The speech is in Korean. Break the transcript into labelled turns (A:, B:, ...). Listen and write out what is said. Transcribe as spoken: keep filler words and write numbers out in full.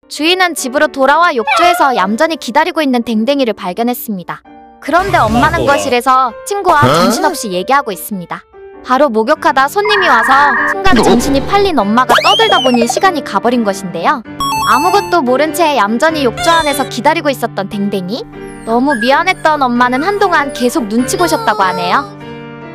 A: 주인은 집으로 돌아와 욕조에서 얌전히 기다리고 있는 댕댕이를 발견했습니다. 그런데 엄마는 거실에서 친구와 정신없이 얘기하고 있습니다. 바로 목욕하다 손님이 와서 순간 정신이 팔린 엄마가 떠들다 보니 시간이 가버린 것인데요. 아무것도 모른 채 얌전히 욕조 안에서 기다리고 있었던 댕댕이? 너무 미안했던 엄마는 한동안 계속 눈치 보셨다고 하네요.